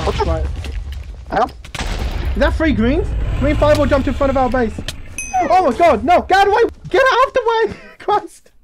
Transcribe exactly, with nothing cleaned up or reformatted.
Right. Ow. Is that three greens? Green fireball jumped in front of our base. Oh my god, no! Get out of the way! Get out of the way! Christ!